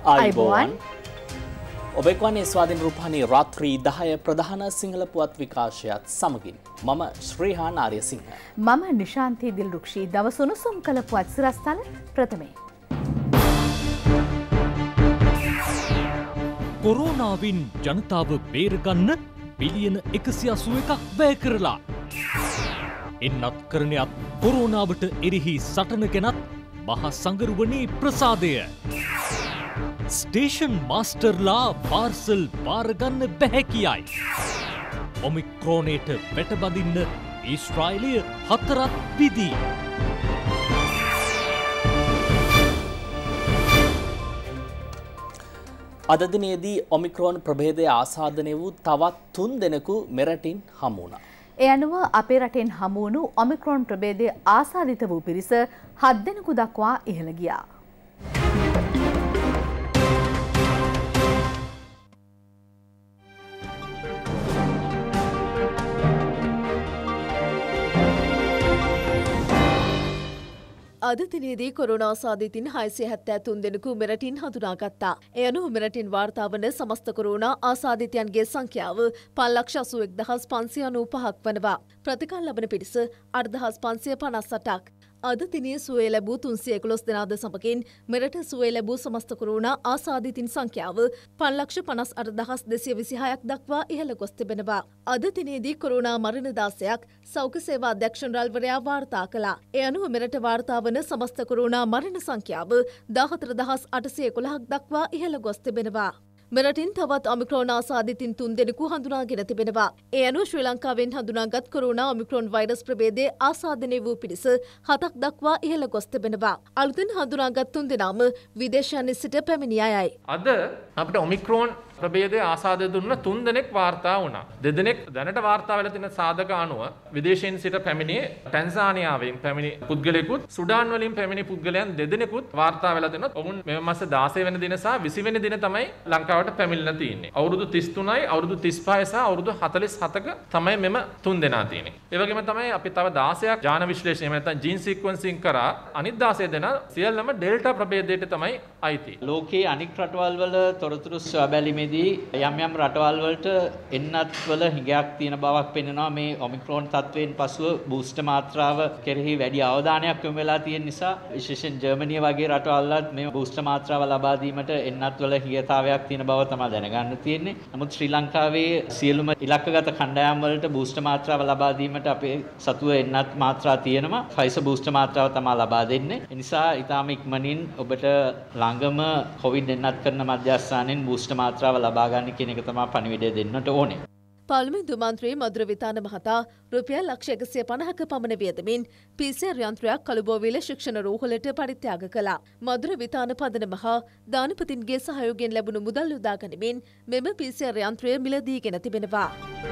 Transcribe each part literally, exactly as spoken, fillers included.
අයිබෝවන් ඔබෙක්වන්නේ ස්වාධීන රූපවාහිනී රාත්‍රී දහය ප්‍රධාන සිංහල පුවත් විකාශයත් සමගින් මම ශ්‍රීහාන් ආර්යසිංහ මම නිශාන්ති දිල්රුක්ෂී දවස් උණුසුම් කළ පුවත් සිරස්තල ප්‍රථමයෙන් කොරෝනාවින් ජනතාව බේරගන්න බිලියන එකසිය අසූ එකක් වැය කරලා එන්නත් කරණයත් කොරෝනාවට එරෙහි සටන ගැනත් මහා සංගරුවනේ ප්‍රසාදය ස්ටේෂන් මාස්ටර්ලා පාර්සල් බාරගන්න බැහැ කියයි. ඔමික්‍රෝනයට වැටබඳින්න ඊශ්‍රායලය හතරක් විදී. අද දිනේදී ඔමික්‍රෝන් ප්‍රභේදය ආසාදනය වූ තවත් තුන් දෙනෙකු මෙරටින් හමු වුණා. ඒ අනුව අපේ රටෙන් හමු වුණු ඔමික්‍රෝන් ප්‍රභේදය ආසාදිත වූ පිරිස හත් දෙනෙකු දක්වා ඉහළ ගියා. අද දිනේදී කොරෝනා ආසාදිතින් හයසිය හැත්තෑ තුන් දෙනෙකු මෙරටින් හඳුනාගත්තා. එය අනුව මෙරටින් වාර්තා වන සමස්ත කොරෝනා ආසාදිතයන්ගේ සංඛ්‍යාව පන්ලක්ෂ අසූ එක් දහස් පන්සිය අනූ පහක් වනවා. ප්‍රතිකාර ලබන පිරිස අට දහස් පන්සිය පනස් අටක්. අද දිනේ සුවය ලැබූ තුන්සිය එකොළොස් දෙනාද සමගින් මෙරට සුවය ලැබූ සමස්ත කොරෝනා ආසාදිතින් සංඛ්‍යාව පන්ලක්ෂ පනස් අට දහස් දෙසිය විසිහයක් දක්වා ඉහළ ගොස් තිබෙනවා. අද දිනේදී කොරෝනා මරණ දාසයක් සෞඛ්‍ය සේවා අධ්‍යක්ෂ ජනරාල්වරයා වාර්තා කළා. ඒ අනුව මෙරට වාර්තා වන සමස්ත කොරෝනා මරණ සංඛ්‍යාව දාහතර දහස් අටසිය එකොළහක් දක්වා ඉහළ ගොස් තිබෙනවා. මෙරටින් තවත් ඔමික්‍රෝන් ආසාදිතින් තුන් දෙනෙකු හඳුනාගෙන තිබෙනවා. ඒ අනුව ශ්‍රී ලංකාවෙන් හඳුනාගත් කොරෝනා ඔමික්‍රෝන් වෛරස් ප්‍රභේදයේ ආසාදනය වූ පිරිස හතක් දක්වා ඉහළ ගොස් තිබෙනවා. අලුතෙන් හඳුනාගත් තුන් දෙනාම විදේශයන් සිට පැමිණි අයයි. අද අපිට ඔමික්‍රෝන් ප්‍රභේදයේ ආසාදනය දුන්න තුන් දෙනෙක් වාර්තා වුණා. දෙදෙනෙක් දැනට වාර්තා වෙලා තියෙන සාධක අනුව විදේශයෙන් සිට පැමිණි ටැන්සානියාවෙන් පැමිණි පුද්ගලයෙකුත් සුඩාන් වලින් පැමිණි පුද්ගලයන් දෙදෙනෙකුත් වාර්තා වෙලා දෙනවා. ඔවුන් මේ මාස දාසය වෙනි දින සහ විසි වෙනි දින තමයි ලංකාවට පැමිණිලා තියෙන්නේ. අවුරුදු තිස් තුනයි අවුරුදු තිස් පහයි සහ අවුරුදු හතළිස් හතක තමයි මෙම තුන් දෙනා තියෙන්නේ. ඒ වගේම තමයි අපි තව දාසයක් ජාන විශ්ලේෂණය එහෙම නැත්නම් ජීන් සීක්වෙන්සිං කරා අනිත් දාසය දෙනා සියල්ලම ඩෙල්ටා ප්‍රභේදයට තමයි අයිති. ලෝකයේ අනික් රටවල් වල තොරතුරු සොයා බැලීමේදී යම් යම් රටවල් වලට එන්නත් වල හිඟයක් තියෙන බවක් පෙන්වනවා. මේ ඔමික්‍රෝන් තත්වයෙන් පසුව බූස්ටර් මාත්‍රාව කෙරෙහි වැඩි අවධානයක් යොමු වෙලා තියෙන නිසා විශේෂයෙන් ජර්මනිය වගේ රටවල් වලත් මේ බූස්ටර් මාත්‍රාව ලබා දීමට එන්නත් වල හිඟතාවයක් තියෙන බව තමයි දැනගන්න තියෙන්නේ. නමුත් ශ්‍රී ලංකාවේ සියලුම ඉලක්කගත කණ්ඩායම් වලට බූස්ටර් මාත්‍රාව ලබා දීමට අපේ සතුව එන්නත් මාත්‍රා තියෙනවා. ෆයිසර් බූස්ටර් මාත්‍රාව තමයි ලබා දෙන්නේ. ඒ නිසා ඊටාම ඉක්මනින් ඔබට ළඟම කොවිඩ් එන්නත් කරන මධ්‍යස්ථානයෙන් බූස්ටර් මාත්‍රාව ලබා ගන්න කියන එක තමයි පණිවිඩය දෙන්නට ඕනේ. පාර්ලිමේන්තු මන්ත්‍රී මధుර විතාන මහතා රුපියල් ලක්ෂ එකසිය පනහක පමණ වියදමින් පී සී ආර් යන්ත්‍රයක් කළුබෝවිල ශික්ෂණ රෝහලට පරිත්‍යාග කළා. මధుර විතාන පදනම හා දානපතින්ගේ සහයෝගයෙන් ලැබුණු මුදල් යොදා ගනිමින් මෙම පී සී ආර් යන්ත්‍රය මිලදීගෙන තිබෙනවා.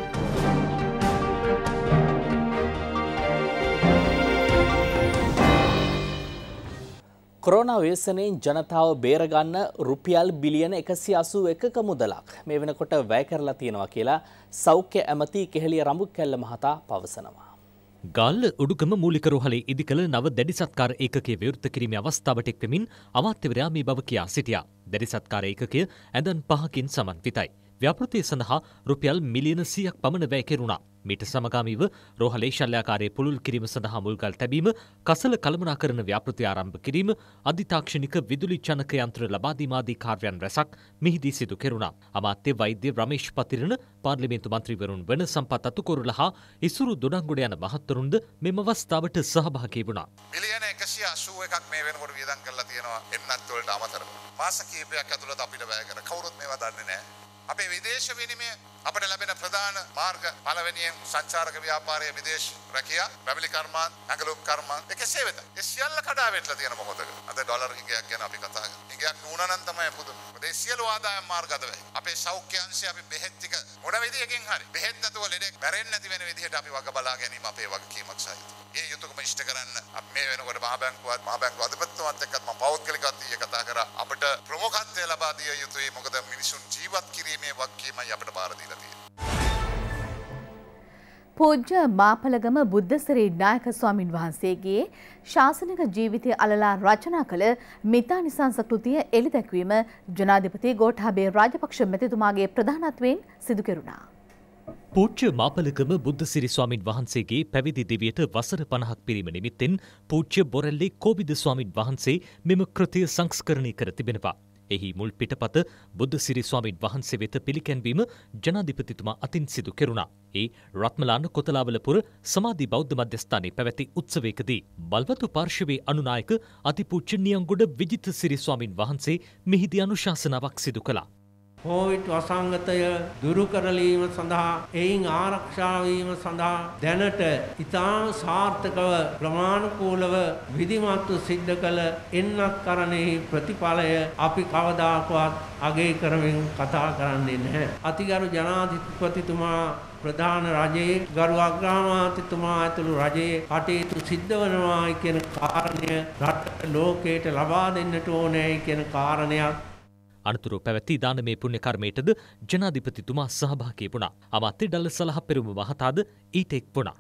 කොරෝනා ව්‍යසනයෙන් ජනතාව බේරගන්න රුපියල් බිලියන එකසිය අසූ එකක මුදලක් මේ වෙනකොට වැය කරලා තියෙනවා කියලා සෞඛ්‍ය ඇමති කෙහෙලිය රඹුක්කැල්ල මහතා පවසනවා. ගල්ල උඩුගම මූලික රෝහලේ ඉදිකළ නව දැඩි සත්කාර ඒකකයේ විවෘත කිරීමේ අවස්ථාවට එක් වෙමින් අමාත්‍යවරයා මේ බව කියා සිටියා. දැඩි සත්කාර ඒකකය ඇඳන් පහකින් සමන්විතයි. ව්‍යාපෘතිය සඳහා රුපියල් මිලියන සියයක් පමණ වැය කෙරුණා. මීට සමගාමීව රෝහලේ ශල්‍යාකාරයේ පුළුල් කිරීම සඳහා මුල්ගල් තැබීම, කසල කළමනාකරන ව්‍යාපෘතිය ආරම්භ කිරීම, අධිතාක්ෂණික විදුලි ජනක යන්ත්‍ර ලබා දීම ආදී කාර්යයන් රැසක් මෙහිදී සිදු කෙරුණා. අමාත්‍ය වෛද්‍ය රමේෂ් පතිරණ, පාර්ලිමේන්තු මන්ත්‍රීවරුන් වන සම්පත් අතුකොරුල හා ඉසුරු දොඩංගොඩ යන මහත්වරුන්ද මෙම අවස්ථාවට සහභාගී වුණා. මිලියන එකසිය අසූ එකක් මේ වෙනකොට වියදම් කරලා තියෙනවා එන්නත් වලට අමතරව. මාස කිහිපයක් ඇතුළත අපිට වැය කර කවුරුත් මේවා දන්නේ නැහැ. අපේ විදේශ විනිමය අපට ලැබෙන ප්‍රධාන මාර්ග පළවෙනියෙන් සංචාරක ව්‍යාපාරයේ විදේශ රැකියා, පැමිණි කර්මාන්ත, ඇඟලුම් කර්මාන්ත එකසේ වෙත. ඒ සියල්ල කඩා වැටලා තියෙන මොහොතක. අද ඩොලර් හිඟයක් ගැන අපි කතා කරා. හිඟයක් නුනනම් තමයි පුදුම. ඒ සියලු ආදායම් මාර්ග අද වෙයි. අපේ සෞඛ්‍ය අංශය අපි බෙහෙත් ටික මොන විදියකින් හරි බෙහෙත් නැතුව ලෙඩෙක් මැරෙන්නේ නැති වෙන විදිහට අපි වග බලා ගැනීම අපේ වගකීමක් සහිතයි. ඒ යුතුයකම ඉෂ්ට කරන්න අපි මේ වෙනකොට මහ බැංකුවත් මහ බැංකුව අධිපතිතුමත් එක්කත් මම පෞද්ගලිකවත් ඊයේ කතා කරා. අපිට ප්‍රමුඛත්වය ලබා දිය යුතුයි. මොකද මිනිසුන් ජීවත් කිරීමේ වගකීමයි අපිට බාර දීලා තියෙන්නේ. පූජ්‍ය මාපලගම බුද්ධසිරි නායක ස්වාමින් වහන්සේගේ ශාසනික ජීවිතය අලලා රචනා කළ මිතානිසංස කෘතිය එළි දැක්වීම ජනාධිපති ගෝඨාභය රාජපක්ෂ මැතිතුමාගේ ප්‍රධානත්වයෙන් සිදු කෙරුණා. පූජ්‍ය මාපලකම බුද්ධසිරි ස්වාමින් වහන්සේගේ පැවිදි දිවියට වසර පනහක් පිරීම නිමිත්තෙන් පූජ්‍ය බොරැල්ලේ කෝවිද ස්වාමින් වහන්සේ මෙම කෘතිය සංස්කරණය කර තිබෙනවා. එහි මුල් පිටපත බුද්ධසිරි ස්වාමින් වහන්සේ වෙත පිළිකැන්වීම ජනාධිපතිතුමා අතින් සිදු කෙරුණා. ඒ රත්මලාන කොතලාවලපුර සමාධි බෞද්ධ මධ්‍යස්ථානයේ පැවැති උත්සවයකදී බලවතු පාර්ශවයේ අනුනායක අතිපූජ්‍ය නියංගොඩ විජිත සිරි ස්වාමින් වහන්සේ මෙහිදී අනුශාසනාවක් සිදු කළා. කොවිඩ් වසංගතය දුරු කරලීම සඳහා එයින් ආරක්ෂා වීම සඳහා දැනට ඉතාම සාර්ථකව ප්‍රමාණිකූලව විධිමත්ව සිද්ධ කළ එන්නත්කරණෙහි ප්‍රතිඵලය අපි කවදාකවත් අගය කරමින් කතා කරන්නේ නැහැ. අතිගරු ජනාධිපතිතුමා ප්‍රධාන රජයේ ගරු අග්‍රාමාත්‍යතුමා ඇතුළු රජයේ කටයුතු සිද්ධ වනවායි කියන කාරණය රට ලෝකයට ලබා දෙන්නට ඕනෑයි කියන කාරණයක් අනතුරු පැවැති දානමය පුණ්‍ය කර්මයටද ජනාධිපතිතුමා සහභාගී වුණා. අමාත්‍ය ඩල්ල සලහ පෙරුම මහතාද ඊට එක් වුණා.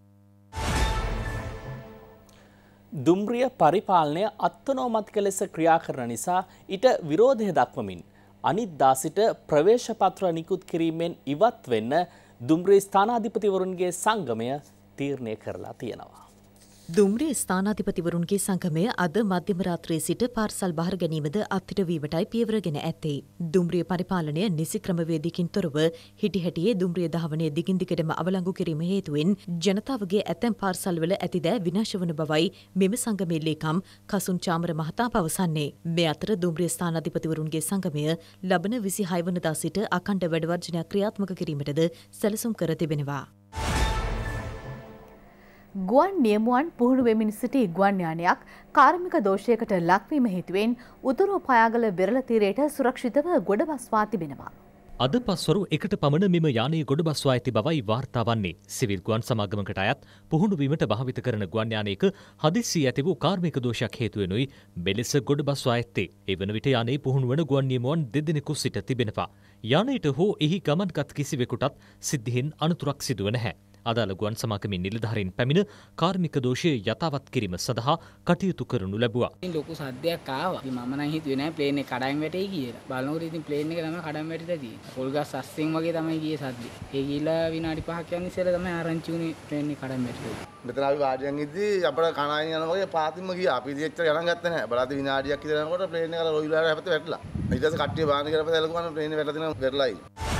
දුම්රිය පරිපාලනය අත්නෝමතික ලෙස ක්‍රියා කරන නිසා ඊට විරෝධය දක්වමින් අනිද්දා සිට ප්‍රවේශ පත්‍ර නිකුත් කිරීමෙන් ඉවත් වෙන්න දුම්රිය ස්ථානාධිපතිවරුන්ගේ සංගමය තීරණය කරලා තියෙනවා. දුම්රිය ස්ථානාධිපතිවරුන්ගේ සංගමය අද මධ්‍යම රාත්‍රියේ සිට පාර්සල් බහර ගැනීමද අත්හිටවීමටයි පියවරගෙන ඇත්තේ. දුම්රිය පරිපාලනය නිසි ක්‍රමවේදයකින් තොරව හිටිහැටියේ දුම්රිය ධාවනය දිගින් දිගටම අවලංගු කිරීම හේතුවෙන් ජනතාවගේ ඇතැම් පාර්සල්වල ඇති දෑ විනාශ වන බවයි මෙම සංගමේ ලේකම් කසුන් චාමර මහතා පවසන්නේ. මේ අතර දුම්රිය ස්ථානාධිපතිවරුන්ගේ සංගමය ලබන විසිහය වනදා සිට අඛණ්ඩ වැඩවර්ජනයක් ක්‍රියාත්මක කිරීමටද සැලසුම් කර තිබෙනවා. ගුවන් නියමුවන් පුහුණු වෙමින් සිටි ගුවන් යානයක් කාර්මික දෝෂයකට ලක්වීම හේතුවෙන් උතුරු පයාගල වෙරළ තීරයට සුරක්ෂිතව ගොඩබස්වා තිබෙනවා. අද පස්වරු එකට පමණ මෙම යානයේ ගොඩබස්වා ඇති බවයි වාර්තා වන්නේ. සිවිල් ගුවන් සමාගමකට අයත් පුහුණු වීමට භාවිත කරන ගුවන් යානයක හදිස්සි ඇති වූ කාර්මික දෝෂයක් හේතුවෙනුයි මෙලෙස ගොඩබස්වා ඇත්තේ. ඒ වන විට යානයේ පුහුණු වන ගුවන් නියමුවන් දෙදෙනෙකු සිට තිබෙනවා. යානයට හෝ එහි ගමන්ගත් කිසිවෙකුටත් සිද්ධියෙන් අනතුරක් සිදුව නැහැ. අදාළ ගුවන් සමාගමේ නිලධාරීන් පැමිණ කාර්මික දෝෂය යථාවත් කිරීම සඳහා කටයුතු කරනු ලැබුවා. ලොකු සද්දයක් ආවා. ඉතින් මම නම් හිතුවේ නෑ ප්ලේන් එක කඩයින් වැටෙයි කියලා. බලනකොට ඉතින් ප්ලේන් එක තමයි කඩයින් වැටිලා තියෙන්නේ. පොල්ගස් අස්සෙන් වගේ තමයි ගියේ සද්දේ. ඒ ගිහිලා විනාඩි පහක් යන ඉස්සෙල්ලා තමයි ආරංචි වුණේ ප්ලේන් එක කඩයින් වැටිලා. මෙතන අපි වාඩියෙන් ඉද්දි අපේ කණායින් යන වගේ පාතින්ම ගියා. අපි ඉතින් එච්චර ගණන් ගත්තේ නෑ. බලද්දි විනාඩියක් විතර යනකොට ප්ලේන් එක රොයිලාට හැපත වැටලා. ඊට පස්සේ කට්ටිය බාන කියලා පස්සේ එලකුවාන ප්ලේන් එක වැටලා තියෙනවා වෙරළයි.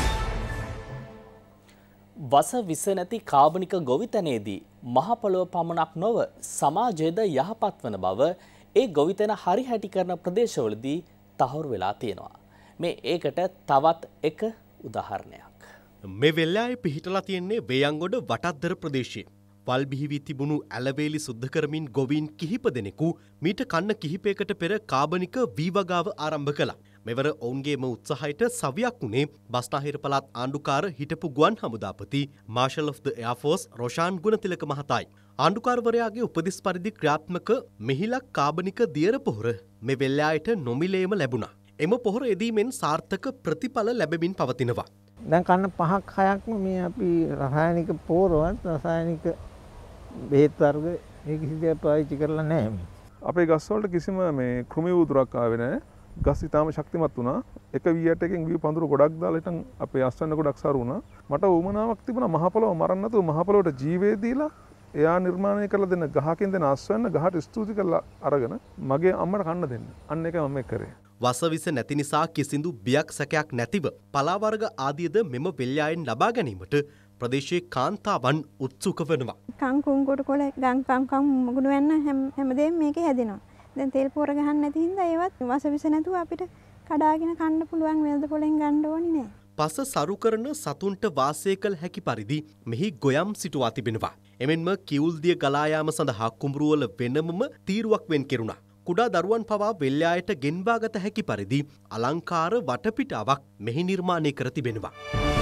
වස විස නැති කාබනික ගොවිතැනේදී මහ පොළොව පමණක් නොව සමාජයේද යහපත් වන බව ඒ ගොවිතැන හරි හැටි කරන ප්‍රදේශවලදී තහවුරු වෙලා තියෙනවා. මේ ඒකට තවත් එක උදාහරණයක්. මේ වෙල්ලාවේ පිහිටලා තියෙන්නේ වේයන්ගොඩ වටද්දර ප්‍රදේශයේ. වල් බිහි වී තිබුණු ඇලවේලි සුද්ධ කරමින් ගොවීන් කිහිප දෙනෙකු මීට කන්න කිහිපයකට පෙර කාබනික වීවගාව ආරම්භ කළා. මෙවර ඔවුන්ගේම උත්සාහයට සවියක් වුණේ බස්නාහිර පළාත් ආණ්ඩුකාර හිටපු ගුවන් හමුදාපති marshal of the air force Roshan Gunathilaka මහතායි. ආණ්ඩුකාරවරයාගේ උපදෙස් පරිදි ක්‍රියාත්මක මෙහිලක් කාබනික දියර පොහොර මේ වෙල්ලායට නොමිලේම ලැබුණා. එම පොහොර යෙදීමෙන් සාර්ථක ප්‍රතිඵල ලැබෙමින් පවතිනවා. දැන් කන්න පහක් හයක්ම මේ අපි රසායනික පොහොරවත් රසායනික බෙහෙත් වර්ග මේ කිසි දෙයක් පාවිච්චි කරලා නැහැ. අපේ ගස් වලට කිසිම මේ කෘමි උදුරක් ආවේ නැහැ. ගස් ඉතාම ශක්තිමත් වුණා. එක වී ඇට එකෙන් වී පඳුරු ගොඩක් දාලා හිටන් අපේ අස්වැන්න ගොඩක් සරු වුණා. මට උමනාවක් තිබුණා මහ පොළොව මරන්න නැතුව මහ පොළොවට ජීවේ දීලා එයා නිර්මාණය කරලා දෙන ගහකින් දෙන අස්වැන්න ගහට ස්තුති කරලා අරගෙන මගේ අම්මට කන්න දෙන්න. අන්න ඒක මම කරේ. වසවිස නැති නිසා කිසිදු බියක් සැකයක් නැතිව පලා වර්ග ආදියද මෙම වෙල්යායෙන් ලබා ගැනීමට ප්‍රදේශයේ කාන්තාවන් උත්සුක වෙනවා. කංකුම් කොට කොළ ගම් කම් කම් මුගුණ වෙන්න හැමදේම මේකේ හැදෙනවා. දැන් තෙල් පොර ගහන්න නැති හින්දා ඒවත් වසවිස නැතුව අපිට කඩාගෙන කන්න පුළුවන් වෙල්ද පොලෙන් ගන්න ඕනේ නෑ. පස සරු කරන සතුන්ට වාසය කළ හැකි පරිදි මෙහි ගොයම් සිටුවා තිබෙනවා. එමෙන්ම කිවුල්දිය ගලා යාම සඳහා කුඹුරුවල වෙනමම තීරුවක් වෙන් කෙරුණා. කුඩා දරුවන් පවා වෙල්යායට ගෙන්වාගත හැකි පරිදි අලංකාර වටපිටාවක් මෙහි නිර්මාණය කර තිබෙනවා.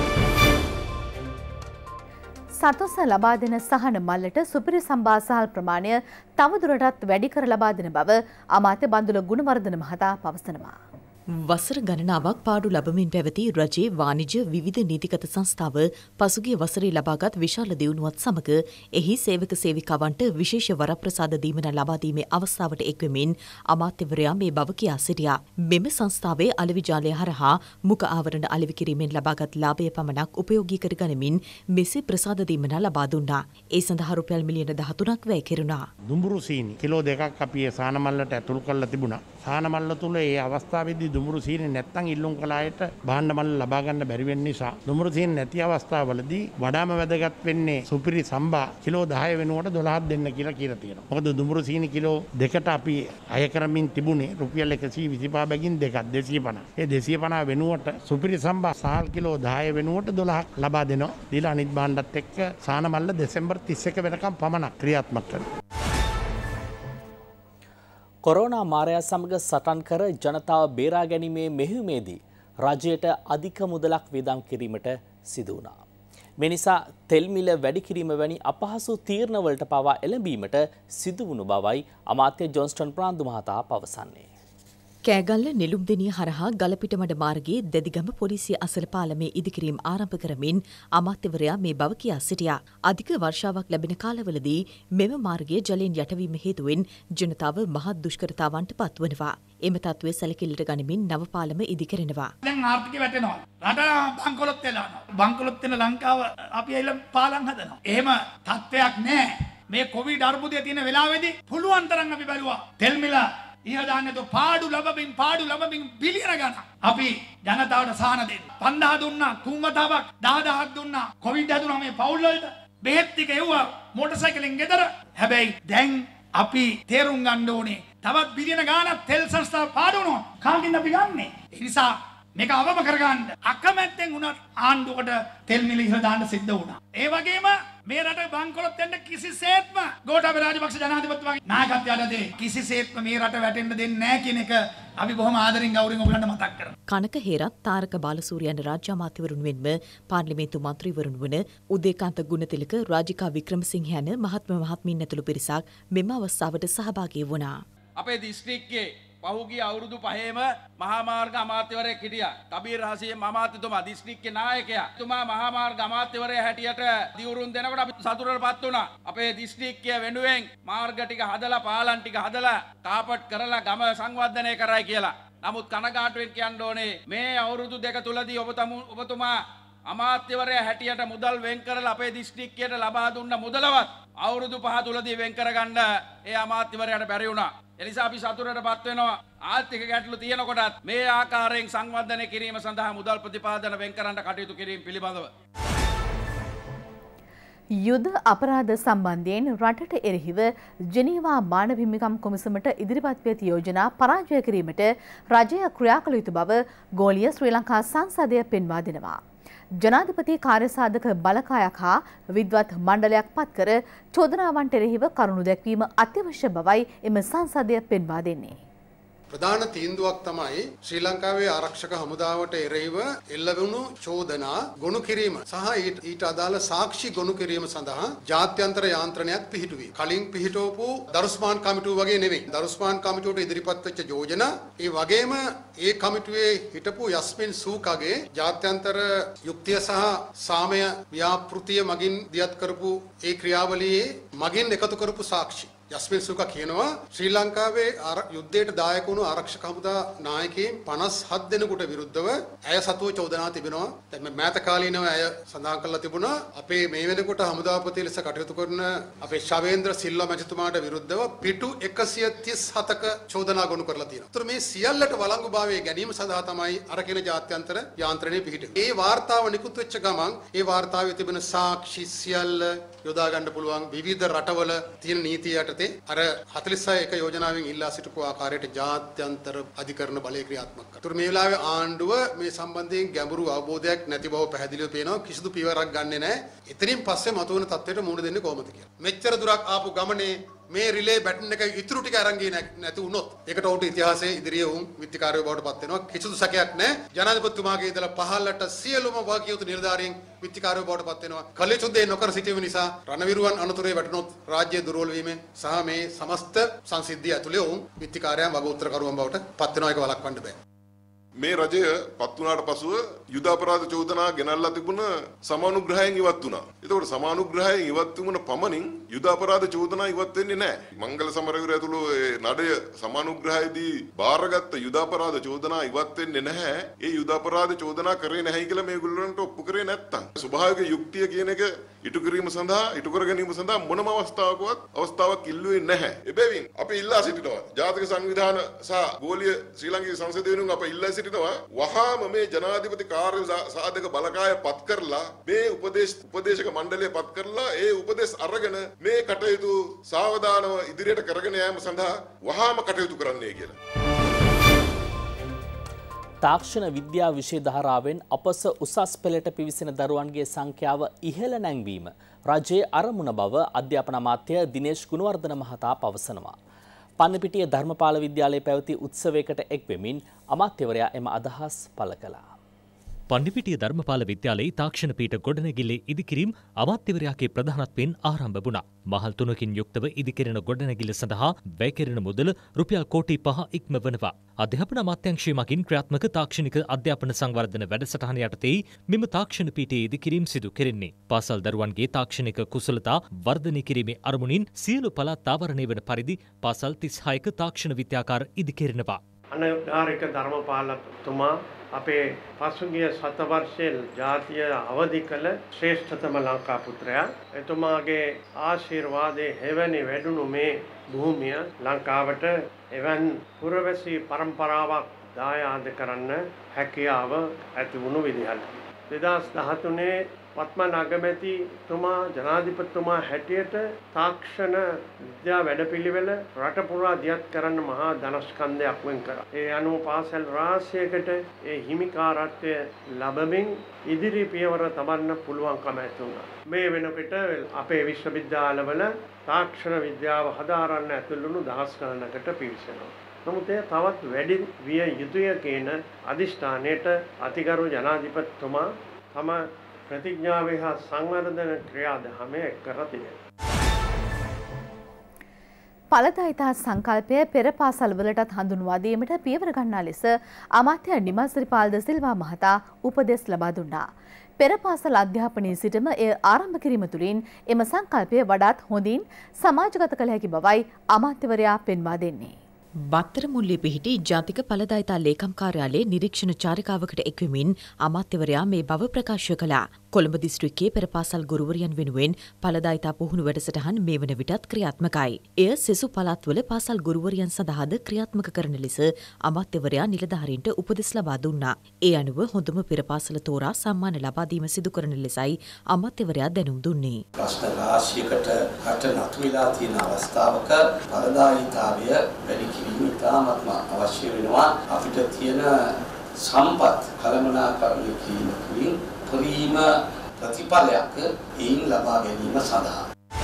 සතොස ලබා දෙන සහන මල්ලට සුපිරි සම්බාසහල් ප්‍රමාණය තවදුරටත් වැඩි කර ලබා දෙන බව අමාත්‍ය බන්දුල ගුණවර්ධන මහතා පවසනවා. වසර ගණනාවක් පාඩු ලබමින් පැවති රජයේ වාණිජ්‍ය විවිධ නීතිගත සංස්ථාව පසුගිය වසරේ ලබාගත් විශාල දියුණුවත් සමග එහි සේවක සේවිකාවන්ට විශේෂ වරප්‍රසාද දීමන ලබා දීමේ අවස්ථාවට එක්වෙමින් අමාත්‍යවරයා මේ බව කියා සිටියා. මෙම සංස්ථාවේ අලෙවි ජාලය හරහා මුඛ ආවරණ අලෙවි කිරීමෙන් ලබාගත් ලාභය පමණක් උපයෝගී කර ගනිමින් මෙසේ ප්‍රසාද දීමන ලබා දුන්නා. ඒ සඳහා රුපියල් මිලියන දහතුනක් වැය කෙරුණා. දුඹුරු සීනි කිලෝ දෙකක් අපි ඒ සානමල්ලට ඇතුළු කරලා තිබුණා. සානමල්ල තුල ඒ අවස්ථාවේදී දුඹුරු සීනි නැත්තම් ඉල්ලුම් කළ අයට භාණ්ඩ මල් ලබා ගන්න බැරි වෙන නිසා දුඹුරු සීනි නැති අවස්ථාවවලදී වඩාම වැදගත් වෙන්නේ සුපිරි සම්බා කිලෝ දහය වෙනුවට දොළහක් දෙන්න කියලා කියලා තියෙනවා. මොකද දුඹුරු සීනි කිලෝ දෙකට අපි අය කරමින් තිබුණේ රුපියල් එකසිය විසිපහ බැගින් දෙකක් දෙසිය පනහ. ඒ දෙසිය පනහ වෙනුවට සුපිරි සම්බා සාල් කිලෝ දහය වෙනුවට දොළහක් ලබා දෙනවා. දීලා අනිත් භාණ්ඩත් එක්ක සානමල්ල දෙසැම්බර් තිස් එක වෙනකම් පමණක් ක්‍රියාත්මක කරනවා. කොරෝනා මාරයා සමග සටන් කර ජනතාව බේරා ගැනීමේ මෙහෙයුමේදී රජයට අධික මුදලක් වියදම් කිරීමට සිදු වුණා. මේ නිසා තෙල් මිල වැඩි කිරීම වැනි අපහසු තීරණවලට පවා එළඹීමට සිදු වුණු බවයි අමාත්‍ය ජොන්ස්ටන් ප්‍රනාන්දු මහතා පවසන්නේ. කෑගල්ල නිලුම්දෙනිය හරහා ගලපිටමඩ මාර්ගයේ දෙදිගම පොලිසිය අසල පාලමේ ඉදිකිරීම් ආරම්භ කරමින් අමාත්‍යවරයා මේ බව කියා සිටියා. අධික වර්ෂාවක් ලැබෙන කාලවලදී මෙම මාර්ගයේ ජලයෙන් යටවීම හේතුවෙන් ජනතාව මහත් දුෂ්කරතාවන්ට පත්වනවා. එම තත්ත්වය සැලකිල්ලට ගනිමින් නව පාලම ඉදිකරනවා. දැන් ආර්ථිකය වැටෙනවා. රට බංකොලොත් වෙනවා. බංකොලොත් වෙන ලංකාව අපි ඇවිල්ලා පාලම් හදනවා. එහෙම තත්ත්වයක් නැහැ. මේ කොවිඩ් අර්බුදයේ තියෙන වෙලාවේදී පුළුවන් තරම් අපි බැලුවා. තෙල් මිල ඉහළ දාන්නේ તો පාඩු ලැබමින් පාඩු ලැබමින් බිලියන ගණන් අපි ජනතාවට සාහන දෙන්න. පන්දාහ දුන්නා, තුන් වතාවක් දහදහක් දුන්නා. කොවිඩ් හැදුනා මේ පවුල් වලට. බෙහෙත් ටික එව්වා මොටර් සයිකලෙන් ගෙදර. හැබැයි දැන් අපි තේරුම් ගන්න ඕනේ තවත් බිලියන ගාණක් තෙල් සංස්ථා පාඩු වුණා. කාගෙන්ද අපි ගන්නෙ? ඒ නිසා මේක අවම කරගන්න අකමැත්තෙන් උනත් ආණ්ඩුවට තෙල් මිල ඉහළ දාන්න සිද්ධ වුණා. ඒ වගේම මේ රට බංකොලොත් වෙන්න කිසිසේත්ම ගෝඨාභය රාජපක්ෂ ජනාධිපතිතුමාගේ නායකත්වයටදී කිසිසේත්ම මේ රට වැටෙන්න දෙන්නේ නැහැ කියන එක අපි බොහොම ආදරෙන් ගෞරවයෙන් ඔයගලන්ට මතක් කරනවා. කනක හේරත් තාරක බාලසූරියන් රාජ්‍ය අමාත්‍යවරුන් මෙන්ම පාර්ලිමේන්තු මන්ත්‍රීවරුන් වන උදේකාන්ත ගුණතිලක රාජිකා වික්‍රමසිංහ යන මහත්ම මහත්මීන් ඇතුළු පිරිසක් මෙම අවස්ථාවට සහභාගී වුණා. අපේ දිස්ත්‍රික්කයේ පහුගිය අවුරුදු පහේම මහා මාර්ග අමාත්‍යවරයෙක් හිටියා. කබීර් හසීම් අමාත්‍යතුමා දිස්ත්‍රික්කේ නායකයා. තුමා මහා මාර්ග අමාත්‍යවරයා හැටියට දියුරුම් දෙනකොට අපි සතුටටපත් වුණා. අපේ දිස්ත්‍රික්කය වෙනුවෙන් මාර්ග ටික හදලා පාලම් ටික හදලා කාපට් කරලා ගම සංවර්ධනය කරයි කියලා. නමුත් කනගාටුවෙන් කියන්න ඕනේ මේ අවුරුදු දෙක තුලදී ඔබ ඔබතුමා අමාත්‍යවරයා හැටියට මුදල් වෙන් කරලා අපේ දිස්ත්‍රික්කයට ලබා දුන්න මුදලවත් අවුරුදු පහ තුලදී වෙන් කරගන්න ඒ අමාත්‍යවරයාට බැරි වුණා. එනිසා අපි සතුටටපත් වෙනවා. ආර්ථික ගැටලු තියෙනකොටත් මේ ආකාරයෙන් සංවර්ධනය කිරීම සඳහා මුදල් ප්‍රතිපාදන වෙන් කරන්න කටයුතු කිරීම පිළිබඳව යුද අපරාධ සම්බන්ධයෙන් රටට එරෙහිව ජෙනීවා මානව හිමිකම් කොමිසමට ඉදිරිපත් වී ඇති යෝජනා පරාජය කිරීමට රජය ක්‍රියා කළ යුතු බව ගෝලීය ශ්‍රී ලංකා සංසදය පෙන්වා දෙනවා. ජනාධිපති කාර්යසාධක බලකායක් හා විද්වත් මණ්ඩලයක් පත් කර චෝදනාවන්ට එරෙහිව කරුණු දැක්වීම අත්‍යවශ්‍ය බවයි එම සංසදය පෙන්වා දෙන්නේ. ප්‍රධාන තීන්දුවක් තමයි ශ්‍රී ලංකාවේ ආරක්ෂක හමුදාවට එරෙහිව එල්ලවුණු චෝදනා ගොනු කිරීම සහ ඊට අදාළ සාක්ෂි ගොනු කිරීම සඳහා ජාත්‍යන්තර යාන්ත්‍රණයක් පිහිටුවීම. කලින් පිහිටවපු දරුස්මාන් කමිටුව වගේ නෙවෙයි. දරුස්මාන් කමිටුවට ඉදිරිපත් වෙච්ච යෝජනා ඒ වගේම ඒ කමිටුවේ හිටපු යස්මින් සූකාගේ ජාත්‍යන්තර යුක්තිය සහ සාමය ව්‍යාපෘතිය මගින් දියත් කරපු ඒ ක්‍රියාවලියේ මගින් එකතු කරපු සාක්ෂි. යස්මින් සූකා කියනවා ශ්‍රී ලංකාවේ යුද්ධයට දායක වුණු ආරක්ෂක හමුදා නායකයින් පනස් හත් දෙනෙකුට විරුද්ධව ඇය සතුව චෝදනා තිබෙනවා. දැන් මේ මෑත කාලීනව ඇය සඳහන් කරලා තිබුණා අපේ මේ වෙනකොට හමුදාපති ලෙස කටයුතු කරන අපේ ශවේන්ද්‍ර සිල්වා මැතිතුමාට විරුද්ධව පිටු එකසිය තිස් හතක චෝදනා ගොනු කරලා තියෙනවා. ඒතර මේ සියල්ලට වළංගුභාවය ගැනීම සඳහා තමයි අර කියන ජාත්‍යන්තර යාන්ත්‍රණය පිහිටුවේ. ඒ වාර්තාව නිකුත් වෙච්ච ගමන් ඒ වාර්තාවේ තිබෙන සාක්ෂි සියල්ල යොදා ගන්න පුළුවන් විවිධ රටවල තියෙන නීතියට අර හතළිස් හය එක යෝජනාවෙන් ඉල්ලා සිටපු ආකාරයට ජාත්‍යන්තර අධිකරණ බලය ක්‍රියාත්මක කරනවා. ඒතර මේ වෙලාවේ ආණ්ඩුව මේ සම්බන්ධයෙන් ගැඹුරු අවබෝධයක් නැති බව පැහැදිලිව පේනවා. කිසිදු පියවරක් ගන්නෙ නැහැ. එතනින් පස්සේ මතුවෙන තත්ත්වයට මුහුණ දෙන්නේ කොහොමද කියලා. මෙච්චර දුරක් ආපු ගමනේ මේ රිලේ බැටන් එක ඉතුරු ටික අරන් ගියේ නැති වුණොත් ඒකට උන්ට ඉතිහාසයේ ඉදිරියේ උන් විත්තිකාරයෝ බවට පත් වෙනවා. කිසිදු සැකයක් නැහැ. ජනාධිපතිතුමාගේ ඉඳලා පහළට සියලුම වාකියුතු නිලධාරීන් විත්තිකාරයෝ බවට පත් වෙනවා. කලෙසුද්දේ නොකර සිටීම නිසා රණවිරුවන් අනතුරේ වැටුණොත් රාජ්‍ය දුර්වල වීම සහ මේ සමස්ත සංසිද්ධිය ඇතුලේ උන් විත්තිකාරයන් වග උත්තරකරුවන් බවට පත් වෙනවා. ඒක වළක්වන්න බෑ. මේ රජය පත් වුණාට පසුව යුද අපරාධ චෝදනා ගෙනල්ලා තිබුණ සමානුග්‍රහයෙන් ඉවත් වුණා. ඒතකොට සමානුග්‍රහයෙන් ඉවත් වුණ පමණින් යුද අපරාධ චෝදනා ඉවත් වෙන්නේ නැහැ. මංගල සමරවීර ඇතුළු ඒ නඩය සමානුග්‍රහයේදී බාරගත්ත යුද අපරාධ චෝදනා ඉවත් වෙන්නේ නැහැ. ඒ යුද අපරාධ චෝදනා කරේ නැහැ කියලා මේගොල්ලන්ට ඔප්පු කරේ නැත්තම් ස්වභාවික යුක්තිය කියන එක ඉටු කිරීම සඳහා ඉටු කර ගැනීම සඳහා මොනම අවස්ථාවකවත් අවස්ථාවක් ඉල්ලුවේ නැහැ. එබැවින් අපි ඉල්ලා සිටිනවා ජාතික සංවිධාන සහ ගෝලීය ශ්‍රී ලාංකික සංසද වෙනුවෙන් අප ඉල්ලා සිටිනවා වහාම මේ ජනාධිපති කාර්ය සාධක බලකාය පත් කරලා මේ උපදේශ උපදේශක මණ්ඩලය පත් කරලා ඒ උපදේශ අරගෙන මේ කටයුතු සාවධානව ඉදිරියට කරගෙන යාම සඳහා වහාම කටයුතු කරන්නයි කියලා. තාක්ෂණ විද්‍යා විෂය ධාරාවෙන් අපස උසස් පෙළට පිවිසෙන දරුවන්ගේ සංඛ්‍යාව ඉහළ නැංවීම රජයේ අරමුණ බව අධ්‍යාපන අමාත්‍ය දිනේෂ් ගුණවර්ධන මහතා පවසනවා. පන්නපිටිය ධර්මපාල විද්‍යාලයේ පැවති උත්සවයකට එක්වෙමින් අමාත්‍යවරයා එම අදහස් පළ කළා. පන්නිපිටිය ධර්මපාල විද්‍යාලයේ තාක්ෂණ පීඨ ගොඩනැගිල්ලේ ඉදිකිරීම අමාත්‍යවරයාගේ ප්‍රධානත්වයෙන් ආරම්භ වුණා. මහල් තුනකින් යුක්තව ඉදිකෙරෙන ගොඩනැගිල්ල සඳහා වැය කෙරෙන මුදල රුපියල් කෝටි පහ ඉක්මවනවා. අධ්‍යාපන අමාත්‍යාංශය මගින් ක්‍රියාත්මක තාක්ෂණික අධ්‍යාපන සංවර්ධන වැඩසටහන යටතේ මෙම තාක්ෂණ පීඨයේ ඉදිකිරීම සිදු කෙරෙන්නේ. පාසල් දරුවන්ගේ තාක්ෂණික කුසලතා වර්ධනය කිරීමේ අරමුණින් සියලු පළාත් ආවරණය වන පරිදි පාසල් තිස් හයක තාක්ෂණ විද්‍යාකාර ඉදිකෙරෙනවා. අනගාරික ධර්මපාලතුමා අපේ පසුගිය සතවර්ෂයේ ජාතිය අවදි කළ ශ්‍රේෂ්ඨතම ලංකා පුත්‍රයා. එතුමාගේ ආශිර්වාදයේ හැවැනි වැඩුණු මේ භූමිය ලංකාවට එවන් පුරවැසි පරම්පරාවක් දායාද කරන්න හැකියාව ඇති වුණු විදිහට. දෙදහස් දහතුනේ පත්මන් අගමැතිතුමා ජනාධිපතිතුමා හැටියට තාක්ෂණ විද්‍යා වැඩපිළිවෙල රට පුරා දියත් කරන්න මහා ධනස්කන්ධයක් වෙන් කරා. ඒ අනුව පාසල් රාශියකට ඒ හිමිකාරත්වය ලැබමින් ඉදිරි පියවර තබන්න පුළුවන්කම ඇති වුණා. මේ වෙනකොට අපේ විශ්වවිද්‍යාලවල තාක්ෂණ විද්‍යාව හදාරන්න ඇතුළු වුණු දහස් ගණනකට පිවිසෙනවා. නමුත් ඒ තවත් වැඩි විය යුතුය කියන අදිෂ්ඨානයට අතිගරු ජනාධිපතිතුමා තම ප්‍රතිඥාවේ හා සංවර්ධන ක්‍රියාදාමය කර තිබෙනවා. ඵලදායිතා සංකල්පය පෙර පාසල්වලටත් හඳුන්වා දීමට පියවර ගන්නා ලෙස අමාත්‍ය නිමල් සිරිපාල් ද සිල්වා මහතා උපදෙස් ලබා දුන්නා. පෙර පාසල් අධ්‍යාපනයේ සිටම එය ආරම්භ කිරීම තුළින් එම සංකල්පය වඩාත් හොඳින් සමාජගත කළ හැකි බවයි අමාත්‍යවරයා පෙන්වා දෙන්නේ. බත්තර මුල්ලේ පිහිටි ජාතික ඵලදායිතා ලේකම් කාර්යාලයේ නිරීක්ෂණ චාරිකාවකට එක්වෙමින් අමාත්‍යවරයා මේ බව ප්‍රකාශ කළා. කොළඹ දිස්ත්‍රික්කයේ පෙර පාසල් ගුරුවරියන් වෙනුවෙන් ඵලදායිතා පුහුණු වැඩසටහන් මේ වන විටත් ක්‍රියාත්මකයි. එය සෙසු පළාත්වල පාසල් ගුරුවරියන් සඳහාද ක්‍රියාත්මක කරන ලෙස අමාත්‍යවරයා නිලධාරීන්ට උපදෙස් ලබා දුන්නා. ඒ අනුව හොඳම පෙර පාසල තෝරා සම්මාන ලබා දීම සිදු කරන ලෙසයි අමාත්‍යවරයා දැනුම් දුන්නේ. ප්‍රශ්න රාශියකට කට නතු වෙලා තියෙන අවස්ථාවක ඵලදායිතාවය වැඩි කිරීම ඉතාමත්ම අවශ්‍ය වෙනවා. අපිට තියෙන සම්පත් කළමනාකරණය කිරීමකින් පරිම ප්‍රතිඵලයක් එයින් ලබා ගැනීම සඳහා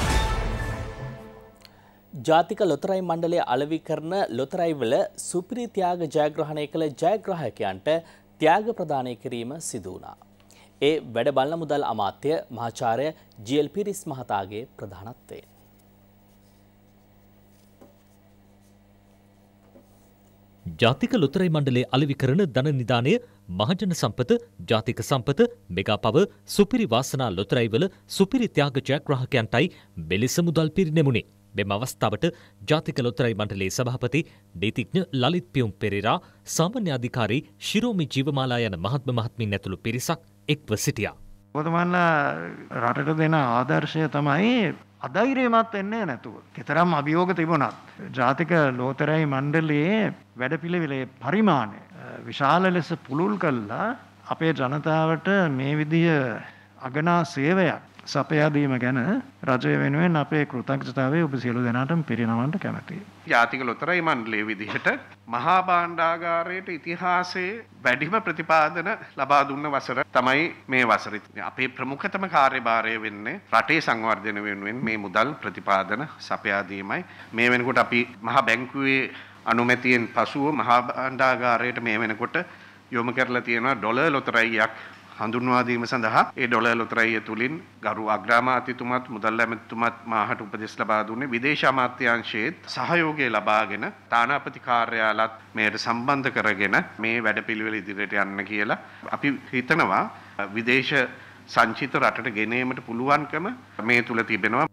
ජාතික ලොතරැයි මණ්ඩලය අලෙවි කරන ලොතරැයිවල සුපිරි ත්‍යාග ජයග්‍රහණය කළ ජයග්‍රාහකයන්ට ත්‍යාග ප්‍රදානය කිරීම සිදු වුණා. ඒ වැඩ බලන මුදල් අමාත්‍ය මහාචාර්ය ජී.එල්. පිරිස් මහතාගේ ප්‍රධානත්වයෙන් ජාතික ලොතරැයි මණ්ඩලයේ අලෙවි කරන ධන නිධානය මහජන සම්පත ජාතික සම්පත මෙගා පව සුපිරි වාසනා ලොතරැයිවල සුපිරි ත්‍යාග ජයග්‍රාහකයන්ටයි මෙලෙස මුදල් පිරිනැමුණේ. මෙම අවස්ථාවට ජාතික ලොතරැයි මණ්ඩලයේ සභාපති නීතිඥ ලලිත් පියුම් පෙරේරා සාමාන්‍ය අධිකාරී ශිරෝමි ජීවමාලා යන මහත්ම මහත්මීන් ඇතුළු පිරිසක් එක්ව සිටියා. ඔබතුමාලා රටට දෙන ආදර්ශය තමයි අධෛර්යමත් වෙන්නේ නැතුව. කතරම් අභියෝග තිබුණත් ජාතික ලෝතරැයි මණ්ඩලයේ වැඩපිළිවෙලේ පරිමාණය විශාල ලෙස පුළුල් කළා අපේ ජනතාවට මේ විදිය අගනා සේවයක් සපයා දීම ගැන රජය වෙනුවෙන් අපේ කෘතඥතාවය ඔබ සියලු දෙනාටම පිරිනමන්න කැමැතියි. ජාතික ලොතරැයි මණ්ඩලයේ විදිහට මහා භාණ්ඩාගාරයට ඉතිහාසයේ වැඩිම ප්‍රතිපාදන ලබා දුන්න වසර තමයි මේ වසර. අපේ ප්‍රමුඛතම කාර්යභාරය වෙන්නේ රටේ සංවර්ධනය වෙනුවෙන් මේ මුදල් ප්‍රතිපාදන සපයා දීමයි. මේ වෙනකොට අපි මහා බැංකුවේ අනුමැතියෙන් පසුව මහා භාණ්ඩාගාරයට මේ වෙනකොට යොමු කරලා තියෙනවා ඩොලර් ලොතරැයියක් හඳුන්වා දීම සඳහා ඒ ඩොලර් ලොතරැයිය තුලින් ගරු අග්‍රාමාත්‍යතුමත් මුදල් ඇමතිතුමත් මාහට උපදෙස් ලබා දුන්නේ විදේශ අමාත්‍යාංශයේත් සහයෝගය ලබාගෙන තානාපති කාර්යාලත් මේට සම්බන්ධ කරගෙන මේ වැඩපිළිවෙල ඉදිරියට යන්න කියලා අපි හිතනවා විදේශ සංචිත රටට ගෙනීමට පුළුවන්කම මේ තුල තිබෙනවා.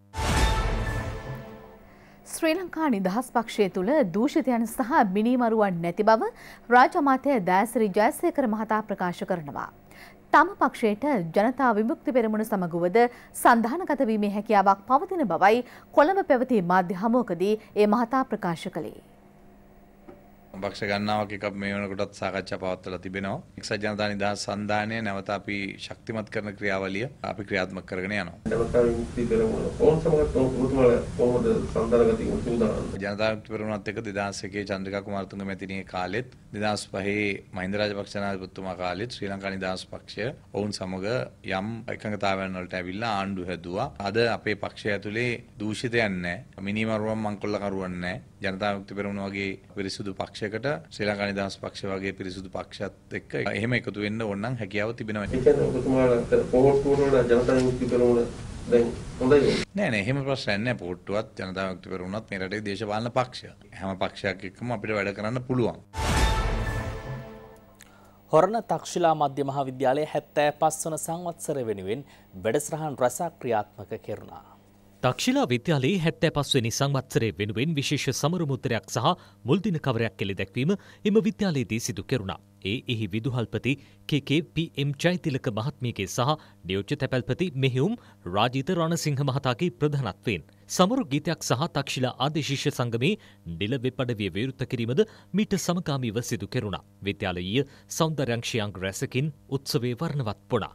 ශ්‍රී ලංකා නිදහස් පක්ෂය තුළ දූෂිතයන් සහ මිනීමරුවන් නැති බව රාජ්‍ය අමාත්‍ය දෑසිරි ජයසේකර මහතා ප්‍රකාශ කරනවා. තම පක්ෂයට ජනතා විමුක්ති පෙරමුණ සමග වුවද සන්ධානගත වීමේ හැකියාවක් පවතින බවයි කොළඹ පැවති මාධ්‍ය හමුවකදී ඒ මහතා ප්‍රකාශ කළේ. පක්ෂ ගණනාවක් එකක් මේ වෙනකොටත් සාකච්ඡා පවත්වලා තිබෙනවා. එක්සත් ජනතා නිදහස් සන්ධානය නැවත අපි ශක්තිමත් කරන ක්‍රියාවලිය අපි ක්‍රියාත්මක කරගෙන යනවා. ජනතා විමුක්ති පෙරමුණ කොහොම සමගත් කොහොමද කොහොමද සන්ධානගත උදාහරණ. ජනතා විමුක්ති පෙරමුණත් එක්ක දෙදාස් එකේ චන්ද්‍රිකා කුමාරතුංග මැතිණියේ කාලෙත් දෙදාස් පහේ මහින්ද රාජපක්ෂ නායකතුමා කාලෙත් ශ්‍රී ලංකා නිදහස් පක්ෂය ඔවුන් සමග යම් එකඟතාවයන් වලට ඇවිල්ලා ආණ්ඩු හැදුවා. අද අපේ පක්ෂය ඇතුලේ දූෂිතයන් නැහැ. මිනිමරුවන් මංකොල්ලකරුවන් නැහැ. ජනතා විමුක්ති පෙරමුණ වගේ පිරිසුදු පක්ෂයකට ශ්‍රී ලංකා නිදහස් පක්ෂ වගේ පිරිසුදු පක්ෂයත් එක්ක එහෙම එකතු වෙන්න ඕන නම් හැකියාව තිබෙනවා. ඒ කියන්නේ ඔබතුමාට පොහොට්ටු වල ජනතා විමුක්ති පෙරමුණ දැන් හොඳයි. නෑ නෑ එහෙම ප්‍රශ්නයක් නෑ. පොහොට්ටුවත් ජනතා විමුක්ති පෙරමුණත් මේ රටේ දේශපාලන පක්ෂය. හැම පක්ෂයක් එක්කම අපිට වැඩ කරන්න පුළුවන්. හොරණ තක්ෂිලා මධ්‍ය මහාවිද්‍යාලයේ හැත්තෑ පස් වන සංවත්සරය වෙනුවෙන් වැඩසටහන් රැසක් ක්‍රියාත්මක කෙරුණා. තක්ෂිලා විද්‍යාලයේ හැත්තෑ පස් වෙනි සංවත්සරය වෙනුවෙන් විශේෂ සමරු මුද්‍රයක් සහ මුල්දින කවරයක් එළි දැක්වීම එම විද්‍යාලයේදී සිදු කෙරුණා. ඒ එහි විදුහල්පති කේ කේ පී එම් ජයතිලක මහත්මියගේ සහ නියෝජ්‍ය තැපැල්පති මෙහෙයුම් රාජිත රණසිංහ මහතාගේ ප්‍රධානත්වයෙන් සමරු ගීතයක් සහ තක්ෂිලා ආදී ශිෂ්‍ය සංගමේ නිල වෙපඩවිය විවෘත කිරීමද මීට සමගාමීව සිදු කෙරුණා. විද්‍යාලීය සෞන්දර්යාංශයන් රැසකින් උත්සවයේ වර්ණවත් වුණා.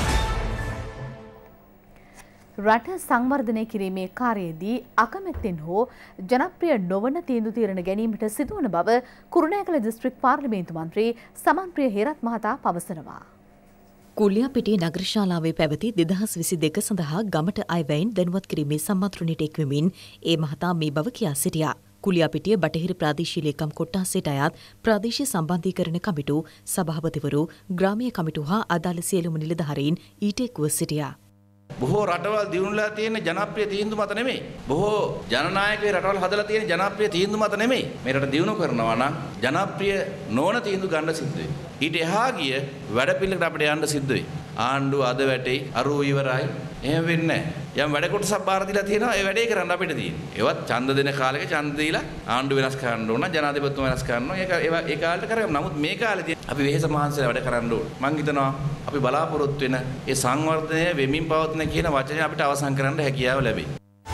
රට සංවර්ධනය කිරීමේ කාර්යයේදී අකමැත්තෙන් හෝ ජනප්‍රිය නොවන තීන්දුව తీරන ගැනීමට සිදුවන බව කුරුණෑගල දිස්ත්‍රික් පාර්ලිමේන්තු මන්ත්‍රී සමන්ප්‍රිය හේරත් මහතා පවසනවා. කුලියාපිටිය නගරශාලාවේ පැවති දෙදහස් විසි දෙක සඳහා ගමට අයවැයෙන් දැනුවත් කිරීමේ සම්මන්ත්‍රණයට එක්වෙමින් ඒ මහතා මේ බව කියා සිටියා. කුලියාපිටිය බටහිර ප්‍රාදේශීය ලේකම් කොට්ටාසයට අයත් ප්‍රාදේශීය සම්බන්ධීකරණ කමිටු සභාපතිවරු ග්‍රාමීය කමිටු හා අදාළ සියලුම නිලධාරීන් ඊට එක්ව සිටියා. බොහෝ රටවල් දියුණුලා තියෙන ජනප්‍රිය තීන්දුව මත නෙමෙයි. බොහෝ ජනනායකයෝ රටවල් හදලා තියෙන ජනප්‍රිය තීන්දුව මත නෙමෙයි. මේ රට දියුණු කරනවා නම් ජනප්‍රිය නොවන තීන්දුව ගන්න සිද්ධ වෙයි. ඊට එහා ගිය වැඩපිළිවෙලකට අපිට යන්න සිද්ධ වෙයි. ආණ්ඩුව අද වැටේ අරෝ ඉවරයි. එහෙම වෙන්නේ නැහැ. යම් වැඩ කොටසක් බාර දීලා තියෙනවා ඒ වැඩේ කරන්න අපිට තියෙන්නේ. ඒවත් ඡන්ද දෙන කාලෙක ඡන්ද දීලා ආණ්ඩුව වෙනස් කරන්න ඕන, ජනාධිපතිතුමා වෙනස් කරනවා. ඒක ඒ කාලෙට කරගමු. නමුත් මේ කාලේදී අපි වෙහෙස මහන්සියලා වැඩ කරන්න ඕන. මං හිතනවා අපි බලාපොරොත්තු වෙන ඒ සංවර්ධනය වෙමින් පවතින කියන වචනේ අපිට අවසන් කරන්න හැකියාව ලැබෙයි.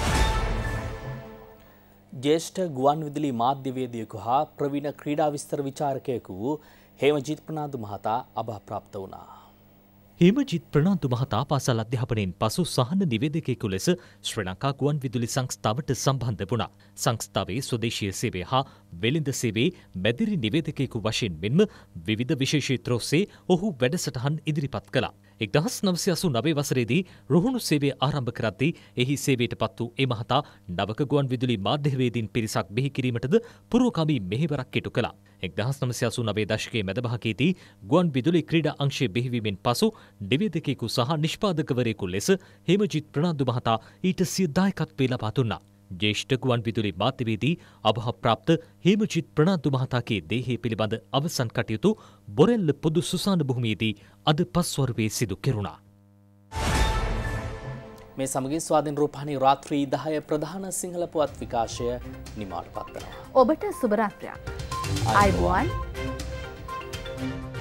ජ්‍යෙෂ්ඨ ගුවන් විදුලි මාධ්‍යවේදියෙකු හා ප්‍රවීණ ක්‍රීඩා විස්තර විචාරකයෙකු වූ හේමජිත් ප්‍රනාන්දු මහතා අභාප්‍රාප්ත වුණා. හේමජිත් ප්‍රනාන්දු මහතා පාසල් අධ්‍යාපනයෙන් පසු සහන නිවේදකයෙකු ලෙස ශ්‍රී ලංකා ගුවන් විදුලි සංස්ථාවට සම්බන්ධ වුණා. සංස්ථාවේ ස්වදේශීය සේවය හා වෙළඳ සේවයේ මැදිරි නිවේදකයෙකු වශයෙන් මෙන්ම විවිධ විශේෂීත්‍ර ඔස්සේ ඔහු වැඩසටහන් ඉදිරිපත් කළා. එක්දහස් නවසිය අසූ නවය වසරේදී රුහුණු සේවය ආරම්භ කරද්දී එහි සේවයට පත් වූ ඒ මහතා නවක ගුවන් විදුලි මාධ්‍යවේදීන් පිරිසක් බිහි කිරීමටද පුරෝගාමී මෙහෙවරක් ඉටු කළා. එක්දහස් නවසිය අසූ නවය දශකයේ මැද භාගයේදී ගුවන් විදුලි ක්‍රීඩා අංශය බිහිවීමෙන් පසු නිවේදකයෙකු සහ නිෂ්පාදකවරයෙකු ලෙස හේමජිත් ප්‍රනාන්දු මහතා ඊට සිය දායකත්වය ලබා දුන්නා. ජ්‍යෙෂ්ඨ ගුවන් විදුලි මාධ්‍යවේදී අභාප්‍රාප්ත හේමජිත් ප්‍රනාන්දු මහතාගේ දේහය පිළිබඳ අවසන් කටයුතු බොරැල්ල පොදු සුසාන භූමියේදී අද පස්වරුවේ සිදු කෙරුණා. මේ සමගින් ස්වාධීන රූපවාහිනී රාත්‍රී දහය ප්‍රධාන සිංහල පුවත් විකාශය නිමාවට පත් වෙනවා. ඔබට සුබ රාත්‍රියක්. ආයුබෝවන්.